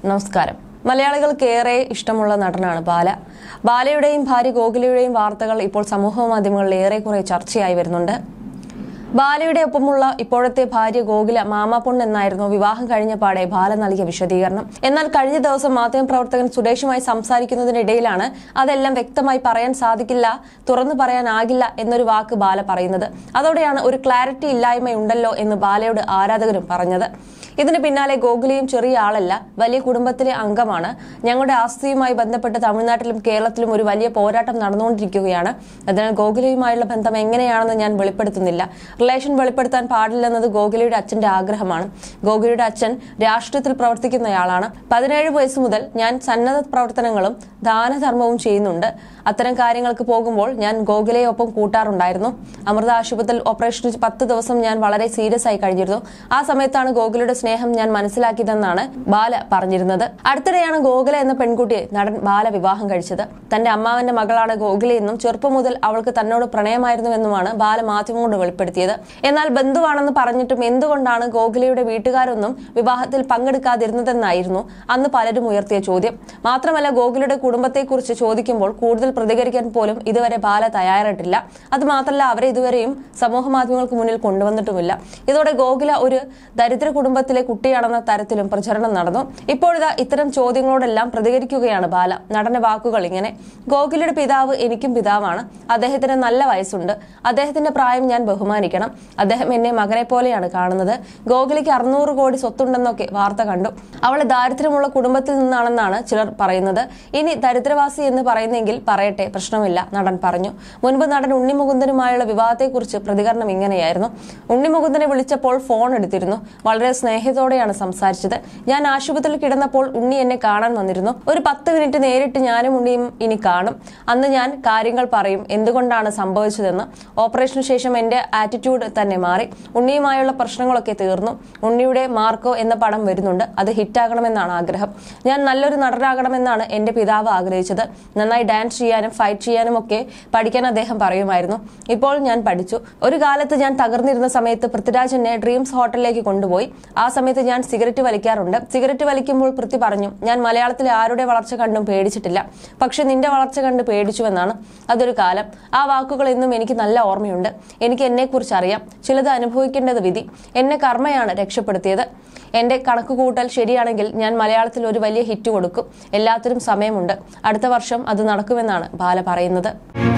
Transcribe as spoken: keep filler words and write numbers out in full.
നമസ്കാരം. മലയാളികൾക്ക് ഏറെ ഇഷ്ടമുള്ള നടനാണ് ബാല. ബാലയുടെയും ഭാര്യ ഗോകുലയുടെയും വാർത്തകൾ ഇപ്പോൾ സമൂഹ മാധ്യമങ്ങളിൽ ഏറെക്കുറെ ചർച്ചയായി വരുന്നുണ്ട്. ബാലയുടെ ഒപ്പമുള്ള ഇപ്പോഴത്തെ ഭാര്യ ഗോകുല മാമാപ്പൊണ്ണ് എന്നായിരുന്നു വിവാഹം കഴിഞ്ഞ പാടെ ബാല നൽകിയ വിശദീകരണം. എന്നാൽ കഴിഞ്ഞ ദിവസം മാധ്യമപ്രവർത്തകൻ സുരേഷുമായി സംസാരിക്കുന്നതിനിടയിലാണ് അതെല്ലാം വ്യക്തമായി പറയാൻ സാധിക്കില്ല, തുറന്നു പറയാനാകില്ല എന്നൊരു വാക്ക് ബാല പറയുന്നത്. അതോടെയാണ് ഒരു ക്ലാരിറ്റി ഇല്ലായ്മയുണ്ടല്ലോ എന്ന് ബാലയോട് ആരാധകരും പറഞ്ഞത്. ഇതിന് പിന്നാലെ ഗോകുലയും ചെറിയ ആളല്ല, വലിയ കുടുംബത്തിലെ അംഗമാണ്. ഞങ്ങളുടെ ആസ്തിയുമായി ബന്ധപ്പെട്ട് തമിഴ്നാട്ടിലും കേരളത്തിലും ഒരു വലിയ പോരാട്ടം നടന്നുകൊണ്ടിരിക്കുകയാണ്. അതിനാൽ ഗോകുലയുമായുള്ള ബന്ധം എങ്ങനെയാണെന്ന് ഞാൻ വെളിപ്പെടുത്തുന്നില്ല. റിലേഷൻ വെളിപ്പെടുത്താൻ പാടില്ലെന്നത് ഗോകുലയുടെ അച്ഛന്റെ ആഗ്രഹമാണ്. ഗോകുലയുടെ അച്ഛൻ രാഷ്ട്രീയത്തിൽ പ്രവർത്തിക്കുന്നയാളാണ്. പതിനേഴ് വയസ്സ് മുതൽ ഞാൻ സന്നദ്ധ പ്രവർത്തനങ്ങളും ദാനധർമ്മവും ചെയ്യുന്നുണ്ട്. അത്തരം കാര്യങ്ങൾക്ക് പോകുമ്പോൾ ഞാൻ ഗോകുലയെ ഒപ്പം കൂട്ടാറുണ്ടായിരുന്നു. അമൃത ആശുപത്രിയിൽ ഓപ്പറേഷന് പത്ത് ദിവസം ഞാൻ വളരെ സീരിയസ് ആയി കഴിഞ്ഞിരുന്നു. ആ സമയത്താണ് ഗോകുലയുടെ സ്നേഹം ഞാൻ മനസ്സിലാക്കിയതെന്നാണ് ബാല പറഞ്ഞിരുന്നത്. അടുത്തിടെയാണ് ഗോകുല എന്ന പെൺകുട്ടിയെ നടൻ ബാല വിവാഹം കഴിച്ചത്. തന്റെ അമ്മാവന്റെ മകളാണ് ഗോകുലയെന്നും ചെറുപ്പം മുതൽ അവൾക്ക് തന്നോട് പ്രണയമായിരുന്നുവെന്നുമാണ് ബാല മാധ്യമങ്ങളോട് വെളിപ്പെടുത്തിയത്. എന്നാൽ ബന്ധുവാണെന്ന് പറഞ്ഞിട്ടും എന്തുകൊണ്ടാണ് ഗോകുലയുടെ വീട്ടുകാരൊന്നും വിവാഹത്തിൽ പങ്കെടുക്കാതിരുന്നതെന്നായിരുന്നു അന്ന് പലരും ഉയർത്തിയ ചോദ്യം. മാത്രമല്ല, ഗോകുലയുടെ കുടുംബത്തെക്കുറിച്ച് ചോദിക്കുമ്പോൾ കൂടുതൽ പ്രതികരിക്കാൻ പോലും ഇതുവരെ ബാല തയ്യാറായിട്ടില്ല. അത് മാത്രമല്ല, അവരെ ഇതുവരെയും സമൂഹ മാധ്യമങ്ങൾക്ക് മുന്നിൽ കൊണ്ടുവന്നിട്ടുമില്ല. ഇതോടെ ഗോകുല ഒരു ദരിദ്ര കുടുംബത്തിലെ കുട്ടിയാണെന്ന തരത്തിലും പ്രചരണം നടന്നു. ഇപ്പോഴിതാ ഇത്തരം ചോദ്യങ്ങളോടെല്ലാം പ്രതികരിക്കുകയാണ് ബാല. നടന്റെ വാക്കുകൾ ഇങ്ങനെ: ഗോകുലയുടെ പിതാവ് എനിക്കും പിതാവാണ്. അദ്ദേഹത്തിന് നല്ല വയസ്സുണ്ട്. അദ്ദേഹത്തിന്റെ പ്രായം ഞാൻ ബഹുമാനിക്കണം. അദ്ദേഹം എന്നെ മകനെ പോലെയാണ് കാണുന്നത്. ഗോകുലയ്ക്ക് അറുന്നൂറ് കോടി സ്വത്തുണ്ടെന്നൊക്കെ വാർത്ത കണ്ടു. അവളെ ദാരിദ്ര്യമുള്ള കുടുംബത്തിൽ നിന്നാണെന്നാണ് ചിലർ പറയുന്നത്. ഇനി ദരിദ്രവാസി എന്ന് പറയുന്നെങ്കിൽ പറയട്ടെ, പ്രശ്നമില്ല, നടൻ പറഞ്ഞു. മുൻപ് നടൻ ഉണ്ണി മുകുന്ദനുമായുള്ള വിവാഹത്തെക്കുറിച്ച് പ്രതികരണം ഇങ്ങനെയായിരുന്നു: ഉണ്ണി മുകുന്ദനെ വിളിച്ചപ്പോൾ ഫോൺ എടുത്തിരുന്നു. വളരെ സ്നേഹത്തോടെയാണ് സംസാരിച്ചത്. ഞാൻ ആശുപത്രിയിൽ കിടന്നപ്പോൾ ഉണ്ണി എന്നെ കാണാൻ വന്നിരുന്നു. ഒരു പത്ത് മിനിറ്റ് നേരിട്ട് ഞാനും ഉണ്ണിയും ഇനി കാണും. അന്ന് ഞാൻ കാര്യങ്ങൾ പറയും, എന്തുകൊണ്ടാണ് സംഭവിച്ചതെന്ന്. ഓപ്പറേഷന് ശേഷം എന്റെ ആറ്റിറ്റ്യൂഡ് തന്നെ മാറി. ഉണ്ണിയുമായുള്ള പ്രശ്നങ്ങളൊക്കെ തീർന്നു. ഉണ്ണിയുടെ മാർക്കോ എന്ന പടം വരുന്നുണ്ട്. അത് ഹിറ്റാകണമെന്നാണ് ആഗ്രഹം. ഞാൻ നല്ലൊരു നടനാകണമെന്നാണ് എന്റെ പിതാവ് ആഗ്രഹിച്ചത്. നന്നായി ഡാൻസ് ചെയ്യാനും ഫൈറ്റ് ചെയ്യാനും ഒക്കെ പഠിക്കാൻ അദ്ദേഹം പറയുമായിരുന്നു. ഇപ്പോൾ ഞാൻ പഠിച്ചു. ഒരു കാലത്ത് ഞാൻ തകർന്നിരുന്ന സമയത്ത് പൃഥ്വിരാജ് എന്നെ ഡ്രീംസ് ഹോട്ടലിലേക്ക് കൊണ്ടുപോയി. ആ സമയത്ത് ഞാൻ സിഗരറ്റ് വലിക്കാറുണ്ട്. സിഗരറ്റ് വലിക്കുമ്പോൾ പൃഥ്വി പറഞ്ഞു, ഞാൻ മലയാളത്തിലെ ആരുടെ വളർച്ച കണ്ടും പേടിച്ചിട്ടില്ല, പക്ഷെ നിന്റെ വളർച്ച കണ്ട് പേടിച്ചുവെന്നാണ്. അതൊരു കാലം. ആ വാക്കുകൾ എന്നും എനിക്ക് നല്ല ഓർമ്മയുണ്ട്. എനിക്ക് എന്നെക്കുറിച്ച് അറിയാം. ചിലത് അനുഭവിക്കേണ്ടത് വിധി. എന്നെ കർമ്മയാണ് രക്ഷപ്പെടുത്തിയത്. എന്റെ കണക്കുകൂട്ടൽ ശരിയാണെങ്കിൽ ഞാൻ മലയാളത്തിൽ ഒരു വലിയ ഹിറ്റ് കൊടുക്കും. എല്ലാത്തിനും സമയമുണ്ട്. അടുത്ത വർഷം അത് നടക്കുമെന്നാണ് ബാല പറയുന്നത്.